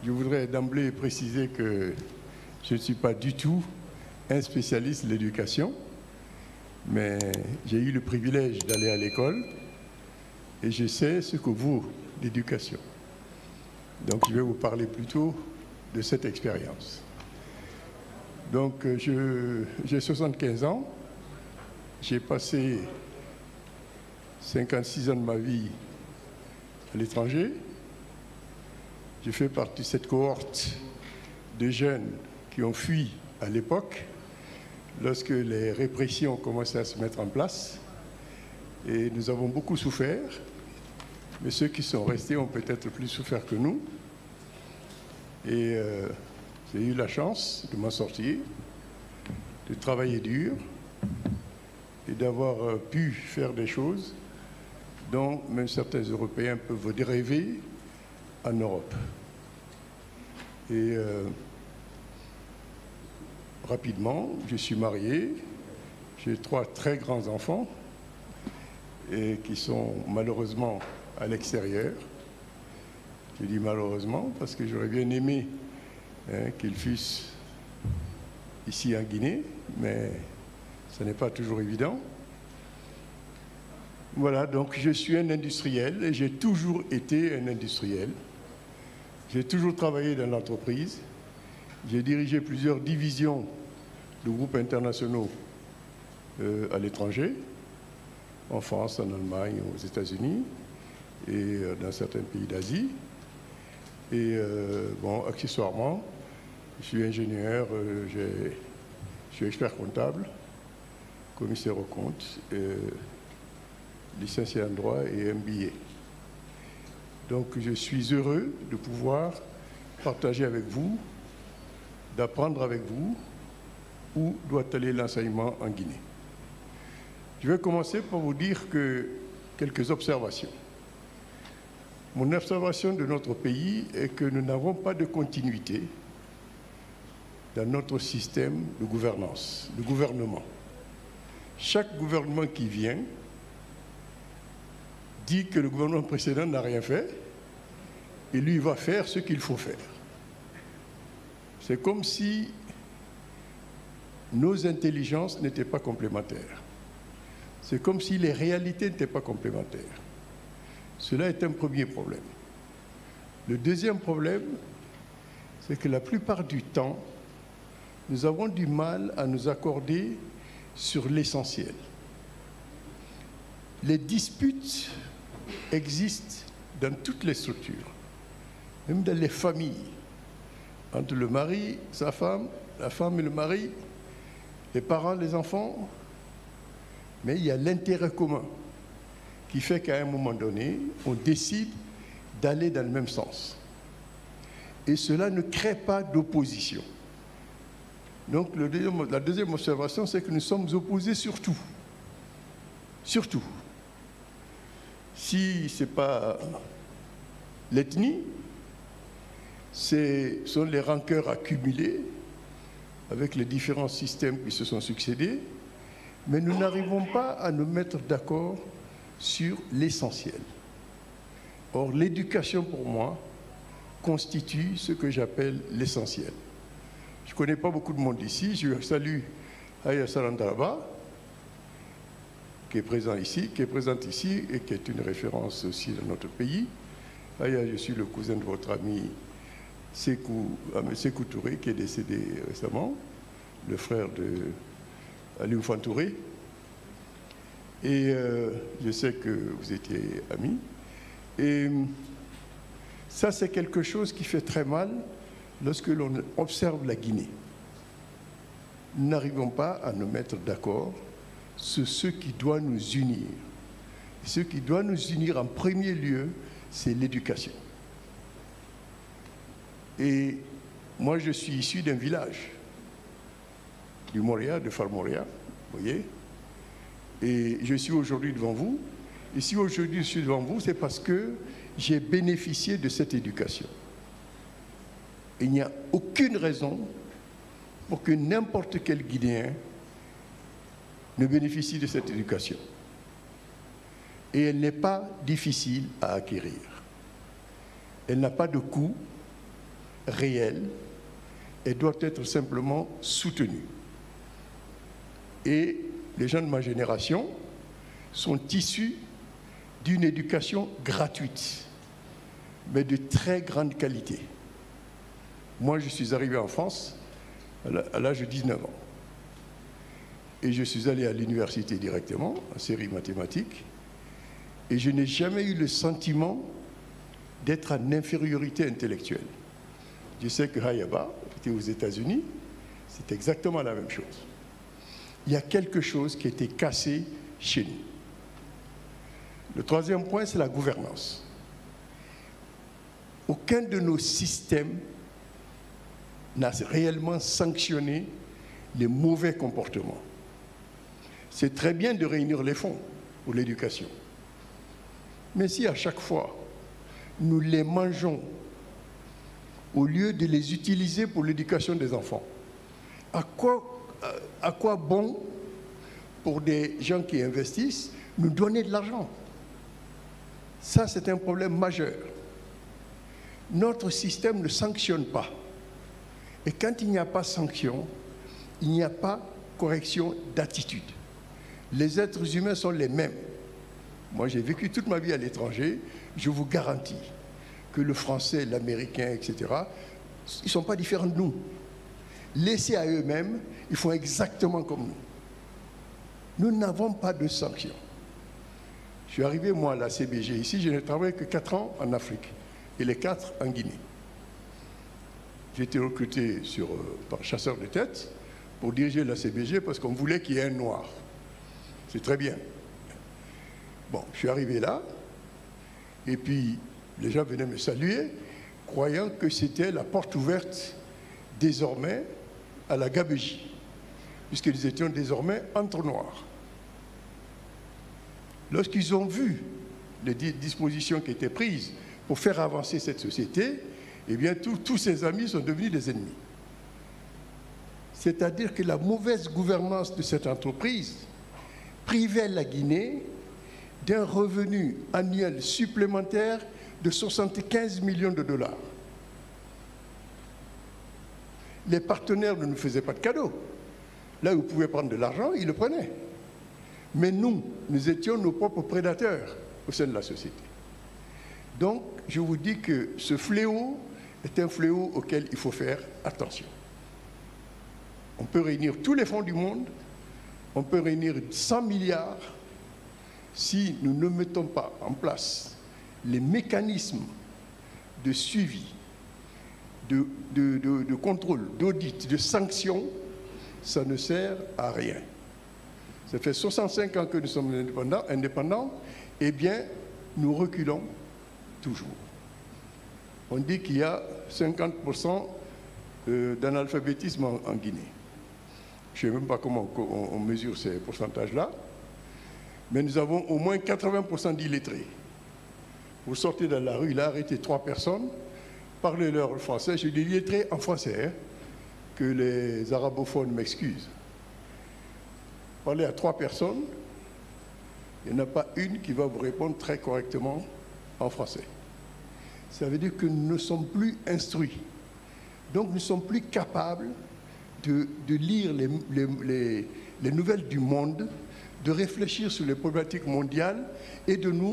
Je voudrais d'emblée préciser que je ne suis pas du tout un spécialiste de l'éducation, mais j'ai eu le privilège d'aller à l'école et je sais ce que vaut l'éducation. Donc je vais vous parler plutôt de cette expérience. Donc j'ai 75 ans, j'ai passé 56 ans de ma vie à l'étranger. Je fais partie de cette cohorte de jeunes qui ont fui à l'époque, lorsque les répressions ont commencé à se mettre en place. Et nous avons beaucoup souffert, mais ceux qui sont restés ont peut-être plus souffert que nous. Et j'ai eu la chance de m'en sortir, de travailler dur et d'avoir pu faire des choses dont même certains Européens peuvent rêver en Europe. Et rapidement, je suis marié, j'ai 3 très grands enfants et qui sont malheureusement à l'extérieur. Je dis malheureusement parce que j'aurais bien aimé qu'ils fussent ici en Guinée, mais ce n'est pas toujours évident. Voilà, donc je suis un industriel et j'ai toujours été un industriel. J'ai toujours travaillé dans l'entreprise. J'ai dirigé plusieurs divisions de groupes internationaux à l'étranger, en France, en Allemagne, aux États-Unis et dans certains pays d'Asie. Et bon, accessoirement, je suis ingénieur, je suis expert comptable, commissaire aux comptes, licencié en droit et MBA. Donc je suis heureux de pouvoir partager avec vous, d'apprendre avec vous où doit aller l'enseignement en Guinée. Je vais commencer par vous dire quelques observations. Mon observation de notre pays est que nous n'avons pas de continuité dans notre système de gouvernance, de gouvernement. Chaque gouvernement qui vient dit que le gouvernement précédent n'a rien fait et lui va faire ce qu'il faut faire. C'est comme si nos intelligences n'étaient pas complémentaires. C'est comme si les réalités n'étaient pas complémentaires. Cela est un premier problème. Le deuxième problème, c'est que la plupart du temps, nous avons du mal à nous accorder sur l'essentiel. Les disputes existent dans toutes les structures, même dans les familles, entre le mari, sa femme, la femme et le mari, les parents, les enfants. Mais il y a l'intérêt commun qui fait qu'à un moment donné, on décide d'aller dans le même sens. Et cela ne crée pas d'opposition. Donc la deuxième observation, c'est que nous sommes opposés sur tout. Sur tout. Si ce n'est pas l'ethnie, ce sont les rancœurs accumulées avec les différents systèmes qui se sont succédés, mais nous n'arrivons pas à nous mettre d'accord sur l'essentiel. Or, l'éducation, pour moi, constitue ce que j'appelle l'essentiel. Je ne connais pas beaucoup de monde ici. Je salue Aya Sarandaraba, qui est présente ici et qui est une référence aussi dans notre pays. Aya, je suis le cousin de votre ami Sékou Touré, qui est décédé récemment, le frère de Aliou Fantouré. Et je sais que vous étiez amis. Et ça, c'est quelque chose qui fait très mal lorsque l'on observe la Guinée. Nous n'arrivons pas à nous mettre d'accord sur ce qui doit nous unir. Ce qui doit nous unir en premier lieu, c'est l'éducation. Et moi, je suis issu d'un village, du Moria, de Farmoria, vous voyez. Et je suis aujourd'hui devant vous. Et si aujourd'hui je suis devant vous, c'est parce que j'ai bénéficié de cette éducation. Il n'y a aucune raison pour que n'importe quel Guinéen ne bénéficie de cette éducation. Et elle n'est pas difficile à acquérir. Elle n'a pas de coût, réelle, elle doit être simplement soutenue. Et les gens de ma génération sont issus d'une éducation gratuite, mais de très grande qualité. Moi, je suis arrivé en France à l'âge de 19 ans. Et je suis allé à l'université directement, en série mathématique, et je n'ai jamais eu le sentiment d'être en infériorité intellectuelle. Je sais que Hayaba était aux États-Unis, c'est exactement la même chose. Il y a quelque chose qui a été cassé chez nous. Le troisième point, c'est la gouvernance. Aucun de nos systèmes n'a réellement sanctionné les mauvais comportements. C'est très bien de réunir les fonds pour l'éducation. Mais si à chaque fois, nous les mangeons au lieu de les utiliser pour l'éducation des enfants, à quoi bon pour des gens qui investissent nous donner de l'argent? Ça, c'est un problème majeur. Notre système ne sanctionne pas. Et quand il n'y a pas sanction, il n'y a pas correction d'attitude. Les êtres humains sont les mêmes. Moi, j'ai vécu toute ma vie à l'étranger. Je vous garantis que le français, l'américain, etc., ils ne sont pas différents de nous. Laissés à eux-mêmes, ils font exactement comme nous. Nous n'avons pas de sanctions. Je suis arrivé, moi, à la CBG. Ici, je n'ai travaillé que 4 ans en Afrique et les 4 en Guinée. J'ai été recruté par chasseur de tête pour diriger la CBG parce qu'on voulait qu'il y ait un noir. C'est très bien. Bon, je suis arrivé là, et puis les gens venaient me saluer, croyant que c'était la porte ouverte désormais à la gabegie, puisqu'ils étaient désormais entre noirs. Lorsqu'ils ont vu les dispositions qui étaient prises pour faire avancer cette société, eh bien tous ces amis sont devenus des ennemis. C'est-à-dire que la mauvaise gouvernance de cette entreprise privait la Guinée d'un revenu annuel supplémentaire de 75 millions de dollars. Les partenaires ne nous faisaient pas de cadeaux. Là où ils pouvaient prendre de l'argent, ils le prenaient. Mais nous étions nos propres prédateurs au sein de la société. Donc, je vous dis que ce fléau est un fléau auquel il faut faire attention. On peut réunir tous les fonds du monde, on peut réunir 100 milliards, si nous ne mettons pas en place les mécanismes de suivi, de contrôle, d'audit, de sanction, ça ne sert à rien. Ça fait 65 ans que nous sommes indépendants, eh bien, nous reculons toujours. On dit qu'il y a 50% d'analphabétisme en Guinée. Je ne sais même pas comment on mesure ces pourcentages-là, mais nous avons au moins 80% d'illettrés. Vous sortez dans la rue, là, arrêtez 3 personnes, parlez-leur français. Je dis illettrés en français, hein, que les arabophones m'excusent. Parlez à 3 personnes, il n'y en a pas une qui va vous répondre très correctement en français. Ça veut dire que nous ne sommes plus instruits. Donc nous ne sommes plus capables de lire les nouvelles du monde, de réfléchir sur les problématiques mondiales et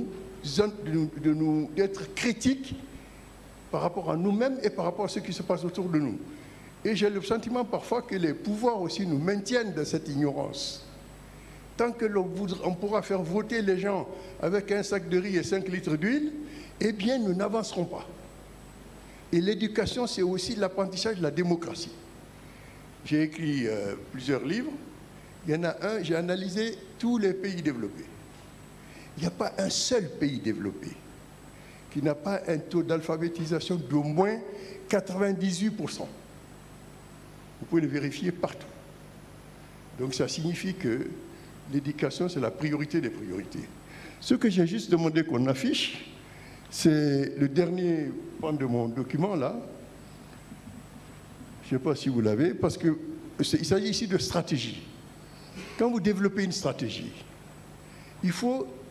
d'être critiques par rapport à nous-mêmes et par rapport à ce qui se passe autour de nous. Et j'ai le sentiment parfois que les pouvoirs aussi nous maintiennent dans cette ignorance. Tant que on pourra faire voter les gens avec un sac de riz et 5 litres d'huile, eh bien nous n'avancerons pas. Et l'éducation, c'est aussi l'apprentissage de la démocratie. J'ai écrit plusieurs livres. Il y en a un, j'ai analysé tous les pays développés. Il n'y a pas un seul pays développé qui n'a pas un taux d'alphabétisation d'au moins 98%. Vous pouvez le vérifier partout. Donc ça signifie que l'éducation, c'est la priorité des priorités. Ce que j'ai juste demandé qu'on affiche, c'est le dernier point de mon document là. Je ne sais pas si vous l'avez, parce qu'il s'agit ici de stratégie. Quand vous développez une stratégie,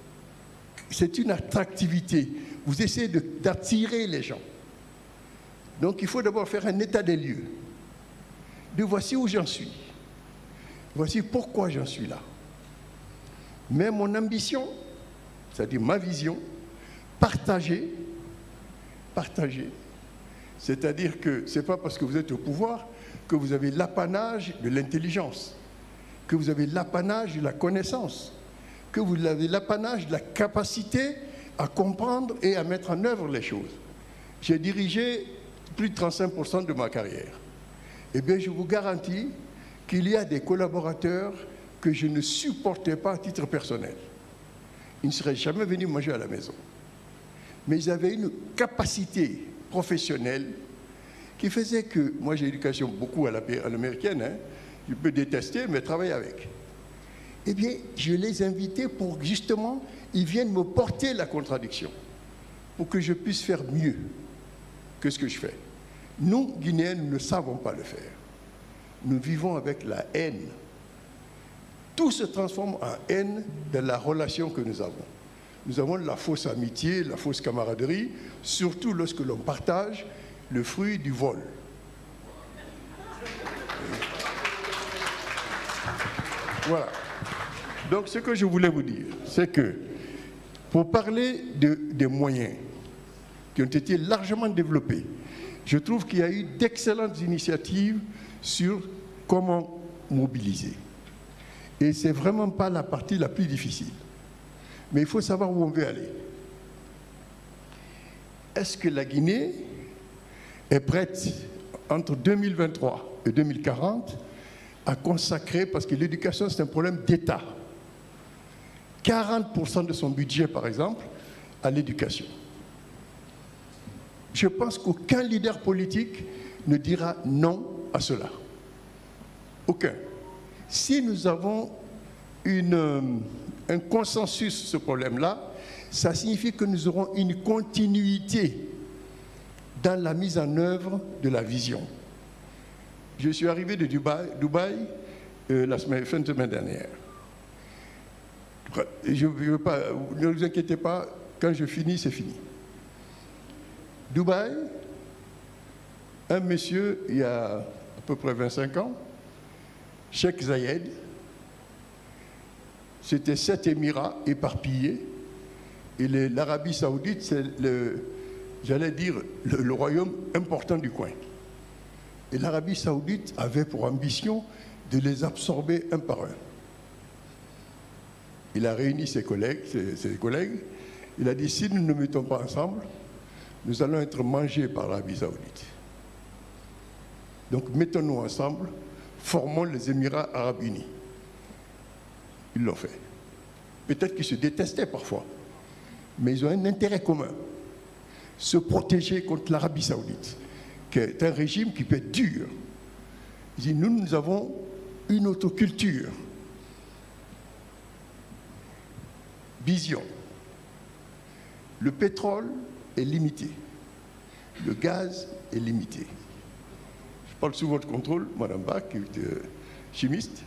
c'est une attractivité. Vous essayez d'attirer les gens. Donc il faut d'abord faire un état des lieux. De voici où j'en suis. Voici pourquoi j'en suis là. Mais mon ambition, c'est-à-dire ma vision, partagée, c'est-à-dire que ce n'est pas parce que vous êtes au pouvoir que vous avez l'apanage de l'intelligence, que vous avez l'apanage de la connaissance, que vous avez l'apanage de la capacité à comprendre et à mettre en œuvre les choses. J'ai dirigé plus de 35% de ma carrière. Eh bien, je vous garantis qu'il y a des collaborateurs que je ne supportais pas à titre personnel. Ils ne seraient jamais venus manger à la maison. Mais ils avaient une capacité professionnelle qui faisait que, moi j'ai l'éducation beaucoup à l'américaine, hein, je peux détester, mais travailler avec. Eh bien, je les invitais pour justement, ils viennent me porter la contradiction, pour que je puisse faire mieux que ce que je fais. Nous, Guinéens, nous ne savons pas le faire. Nous vivons avec la haine. Tout se transforme en haine de la relation que nous avons. Nous avons la fausse amitié, la fausse camaraderie, surtout lorsque l'on partage le fruit du vol. Voilà. Donc ce que je voulais vous dire, c'est que pour parler des moyens qui ont été largement développés, je trouve qu'il y a eu d'excellentes initiatives sur comment mobiliser. Et ce n'est vraiment pas la partie la plus difficile. Mais il faut savoir où on veut aller. Est-ce que la Guinée est prête, entre 2023 et 2040, à consacrer, parce que l'éducation c'est un problème d'État, 40% de son budget, par exemple, à l'éducation. Je pense qu'aucun leader politique ne dira non à cela. Aucun. Si nous avons un consensus sur ce problème-là, ça signifie que nous aurons une continuité dans la mise en œuvre de la vision. Je suis arrivé de Dubaï la fin de semaine dernière. Je veux pas, ne vous inquiétez pas, quand je finis, c'est fini. Dubaï, un monsieur, il y a à peu près 25 ans, Cheikh Zayed, c'était 7 Émirats éparpillés, et l'Arabie Saoudite, c'est j'allais dire, le royaume important du coin. Et l'Arabie Saoudite avait pour ambition de les absorber un par un. Il a réuni ses collègues, il a dit, si nous ne nous mettons pas ensemble, nous allons être mangés par l'Arabie Saoudite. Donc mettons-nous ensemble, formons les Émirats Arabes Unis. Ils l'ont fait. Peut-être qu'ils se détestaient parfois, mais ils ont un intérêt commun. Se protéger contre l'Arabie Saoudite, qui est un régime qui peut être dur. Ils disent, nous avons une autre culture. Vision. Le pétrole est limité. Le gaz est limité. Je parle sous votre contrôle, Madame Bach, qui est chimiste.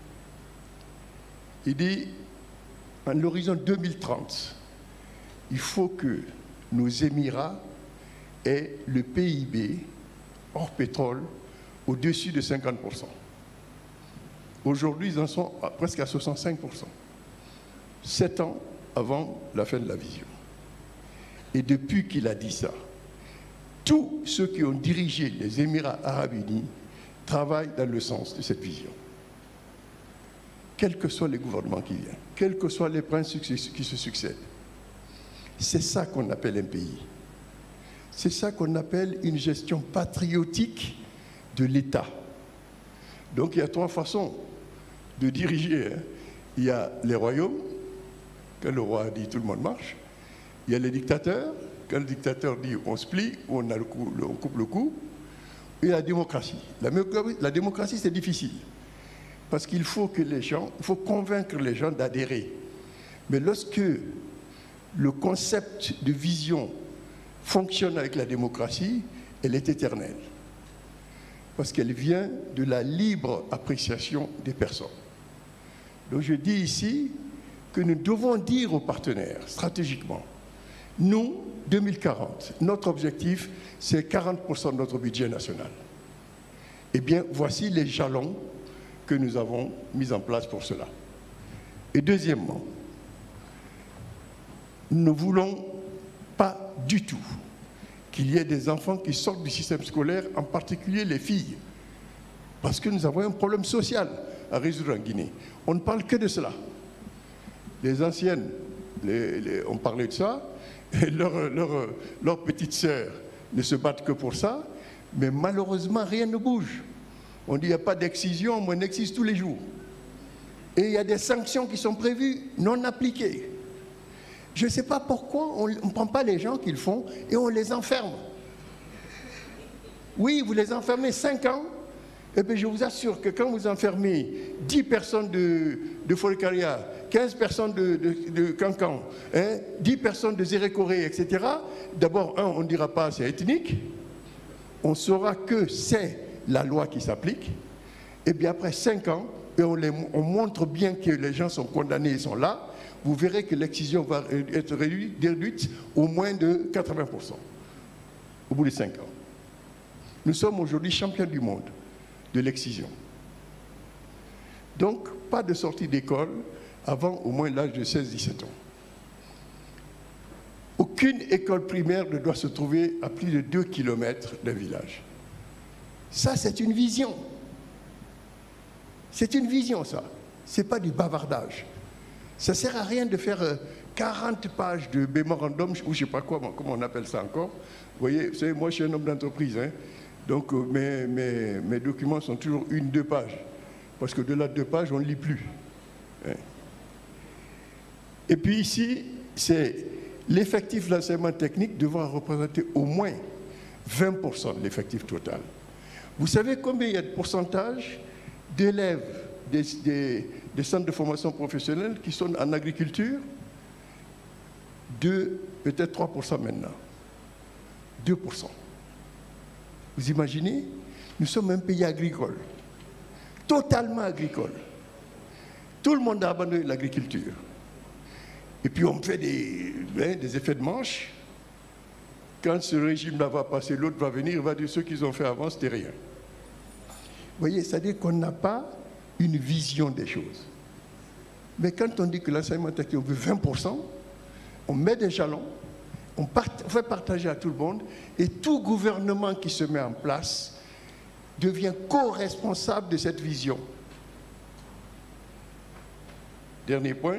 Il dit, à l'horizon 2030, il faut que nos Émirats aient le PIB hors pétrole au-dessus de 50%. Aujourd'hui, ils en sont presque à 65%. 7 ans avant la fin de la vision. Et depuis qu'il a dit ça, tous ceux qui ont dirigé les Émirats Arabes Unis travaillent dans le sens de cette vision. Quels que soient les gouvernements qui viennent, quels que soient les princes qui se succèdent. C'est ça qu'on appelle un pays. C'est ça qu'on appelle une gestion patriotique de l'État. Donc il y a 3 façons de diriger. Il y a les royaumes, quand le roi dit tout le monde marche. Il y a les dictateurs, quand le dictateur dit on se plie, ou on coupe le cou. Et la démocratie. La démocratie, c'est difficile. Parce qu'il faut que les gens, il faut convaincre les gens d'adhérer. Mais lorsque le concept de vision fonctionne avec la démocratie, elle est éternelle. Parce qu'elle vient de la libre appréciation des personnes. Donc je dis ici que nous devons dire aux partenaires, stratégiquement, Nous, 2040, notre objectif, c'est 40% de notre budget national. Eh bien, voici les jalons que nous avons mis en place pour cela. Et deuxièmement, nous ne voulons pas du tout qu'il y ait des enfants qui sortent du système scolaire, en particulier les filles, parce que nous avons un problème social à résoudre en Guinée. On ne parle que de cela. Les anciennes, on parlait de ça, et leurs petites sœurs ne se battent que pour ça, mais malheureusement, rien ne bouge. On dit qu'il n'y a pas d'excision, mais on excise tous les jours. Et il y a des sanctions qui sont prévues, non appliquées. Je ne sais pas pourquoi on ne prend pas les gens qui le font et on les enferme. Oui, vous les enfermez 5 ans, et bien je vous assure que quand vous enfermez 10 personnes de Folkaria, 15 personnes de Cancan, 10 personnes de Zérékoré, etc., d'abord, on ne dira pas c'est ethnique, on saura que c'est la loi qui s'applique, et bien après 5 ans, et on montre bien que les gens sont condamnés et sont là, vous verrez que l'excision va être réduite au moins de 80% au bout de 5 ans. Nous sommes aujourd'hui champions du monde de l'excision. Donc, pas de sortie d'école avant au moins l'âge de 16-17 ans. Aucune école primaire ne doit se trouver à plus de 2 km d'un village. Ça, c'est une vision. C'est une vision, ça. Ce n'est pas du bavardage. Ça ne sert à rien de faire 40 pages de mémorandum, ou je ne sais pas quoi, comment on appelle ça encore. Vous voyez, moi, je suis un homme d'entreprise, hein. Donc mes documents sont toujours 1-2 pages. Parce que de-delà de 2 pages, on ne lit plus. Hein. Et puis ici, c'est l'effectif de l'enseignement technique devra représenter au moins 20% de l'effectif total. Vous savez combien il y a de pourcentage d'élèves des centres de formation professionnelle qui sont en agriculture? Peut-être 3% maintenant. 2%. Vous imaginez? Nous sommes un pays agricole, totalement agricole. Tout le monde a abandonné l'agriculture. Et puis on fait des effets de manche. Quand ce régime-là va passer, l'autre va venir, il va dire ceux qu'ils ont fait avant, c'était rien. Vous voyez, c'est-à-dire qu'on n'a pas une vision des choses. Mais quand on dit que l'enseignement technique, on veut 20%, on met des jalons, on fait partager à tout le monde, et tout gouvernement qui se met en place devient co-responsable de cette vision. Dernier point.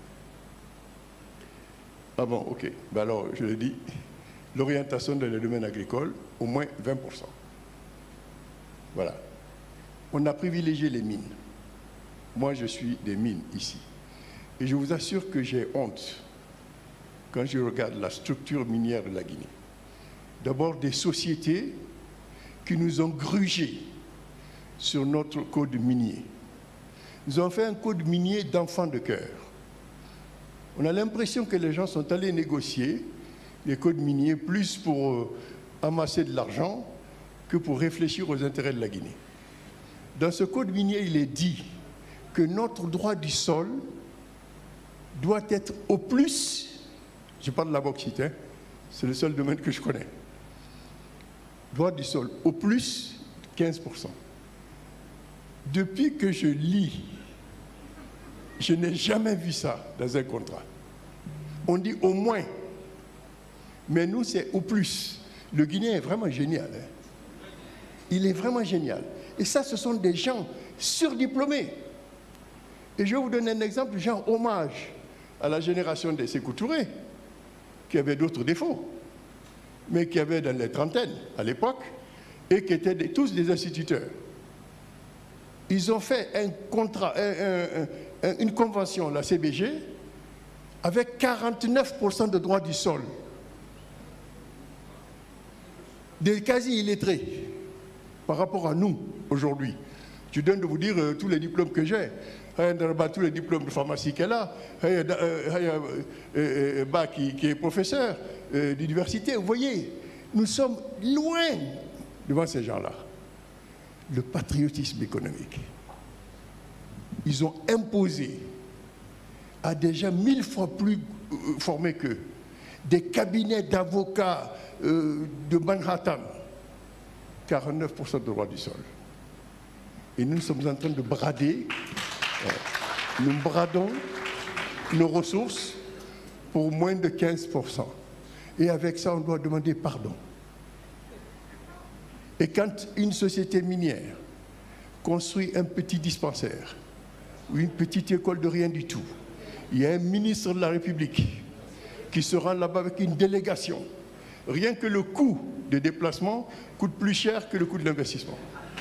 Ah bon, ok. Ben alors, je le dis, l'orientation dans le domaine agricole, au moins 20%. Voilà. On a privilégié les mines. Moi, je suis des mines ici. Et je vous assure que j'ai honte quand je regarde la structure minière de la Guinée. D'abord, des sociétés qui nous ont grugés sur notre code minier. Nous avons fait un code minier d'enfants de cœur. On a l'impression que les gens sont allés négocier les codes miniers plus pour amasser de l'argent que pour réfléchir aux intérêts de la Guinée. Dans ce code minier, il est dit que notre droit du sol doit être au plus, je parle de la bauxite, hein, c'est le seul domaine que je connais, droit du sol au plus 15%. Depuis que je lis, je n'ai jamais vu ça dans un contrat. On dit au moins, mais nous c'est au plus. Le Guinéen est vraiment génial. Hein. Il est vraiment génial. Et ça, ce sont des gens surdiplômés. Et je vais vous donner un exemple, genre hommage à la génération des Sékou Touré, qui avait d'autres défauts, mais qui avait dans les trentaines à l'époque, et qui étaient tous des instituteurs. Ils ont fait un contrat, une convention, la CBG, avec 49% de droits du sol. Des quasi-illettrés par rapport à nous aujourd'hui. Je donne de vous dire tous les diplômes que j'ai. Tous les diplômes de pharmacie qu'elle a. Bah, qui est professeur d'université. Vous voyez, nous sommes loin devant ces gens-là. Le patriotisme économique. Ils ont imposé à des gens 1000 fois plus formés qu'eux des cabinets d'avocats de Manhattan, 49% de droit du sol. Et nous sommes en train de brader, nous bradons nos ressources pour moins de 15%. Et avec ça, on doit demander pardon. Et quand une société minière construit un petit dispensaire ou une petite école de rien du tout, il y a un ministre de la République qui se rend là-bas avec une délégation. Rien que le coût de déplacement coûte plus cher que le coût de l'investissement.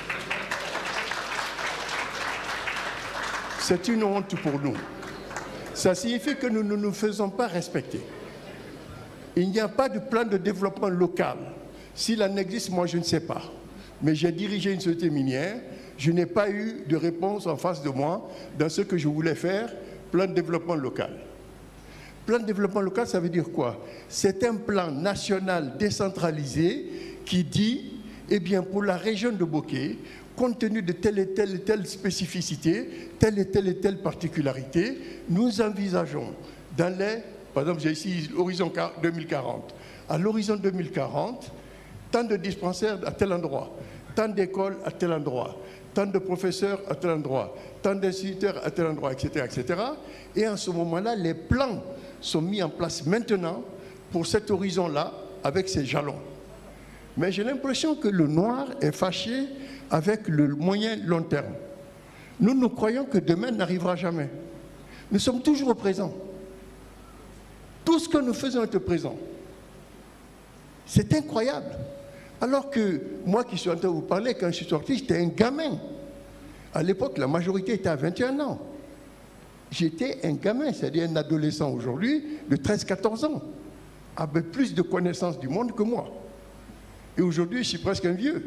C'est une honte pour nous. Ça signifie que nous ne nous faisons pas respecter. Il n'y a pas de plan de développement local. S'il en existe, moi je ne sais pas. Mais j'ai dirigé une société minière, je n'ai pas eu de réponse en face de moi dans ce que je voulais faire, plan de développement local. Plan de développement local, ça veut dire quoi? C'est un plan national décentralisé qui dit, eh bien, pour la région de Bokeh, compte tenu de telle et telle spécificité, telle et telle particularité, nous envisageons dans les, par exemple, j'ai ici l'horizon 2040. À l'horizon 2040, tant de dispensaires à tel endroit, tant d'écoles à tel endroit, tant de professeurs à tel endroit, tant d'instituteurs à tel endroit, etc., etc. Et en ce moment-là, les plans sont mis en place maintenant pour cet horizon-là avec ces jalons. Mais j'ai l'impression que le noir est fâché avec le moyen long terme. Nous croyons que demain n'arrivera jamais. Nous sommes toujours au présent. Tout ce que nous faisons est au présent. C'est incroyable. Alors que moi qui suis en train de vous parler, quand je suis sorti, j'étais un gamin. À l'époque, la majorité était à 21 ans. J'étais un gamin, c'est-à-dire un adolescent aujourd'hui de 13-14 ans, avec plus de connaissances du monde que moi. Et aujourd'hui, je suis presque un vieux.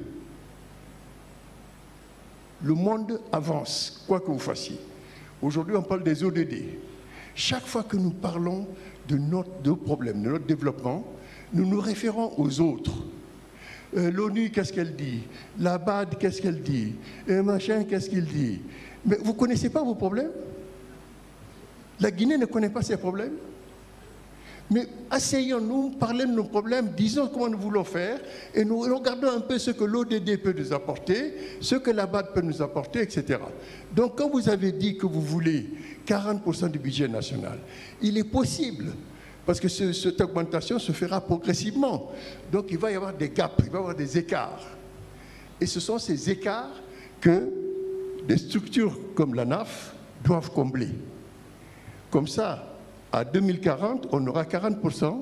Le monde avance, quoi que vous fassiez. Aujourd'hui, on parle des ODD. Chaque fois que nous parlons de nos problèmes, de notre développement, nous nous référons aux autres. L'ONU, qu'est-ce qu'elle dit? La BAD, qu'est-ce qu'elle dit? Et machin, qu'est-ce qu'il dit? Mais vous ne connaissez pas vos problèmes? La Guinée ne connaît pas ses problèmes? Mais asseyons-nous, parlons de nos problèmes, disons comment nous voulons faire, et nous regardons un peu ce que l'ODD peut nous apporter, ce que la BAD peut nous apporter, etc. Donc quand vous avez dit que vous voulez 40% du budget national, il est possible, parce que cette augmentation se fera progressivement. Donc il va y avoir des gaps, il va y avoir des écarts. Et ce sont ces écarts que des structures comme la NAF doivent combler. Comme ça, à 2040, on aura 40%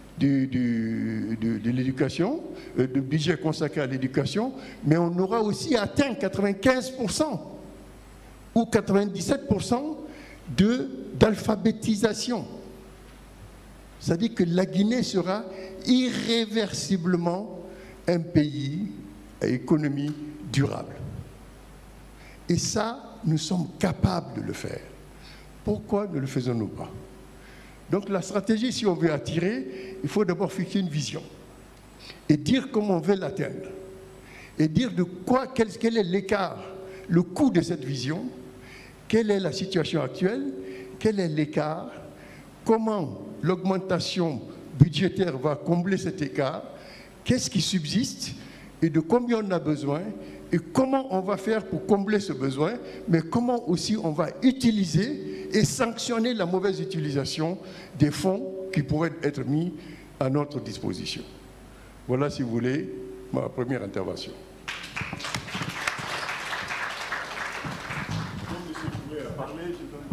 de l'éducation, de budget consacré à l'éducation, mais on aura aussi atteint 95% ou 97% d'alphabétisation. C'est-à-dire que la Guinée sera irréversiblement un pays à économie durable. Et ça, nous sommes capables de le faire. Pourquoi ne le faisons-nous pas? Donc la stratégie, si on veut attirer, il faut d'abord fixer une vision et dire comment on veut l'atteindre. Et dire de quoi, quel est l'écart, le coût de cette vision, quelle est la situation actuelle, quel est l'écart, comment l'augmentation budgétaire va combler cet écart, qu'est-ce qui subsiste et de combien on a besoin et comment on va faire pour combler ce besoin, mais comment aussi on va utiliser et sanctionner la mauvaise utilisation des fonds qui pourraient être mis à notre disposition. Voilà, si vous voulez, ma première intervention. Comme je suis parler, je donne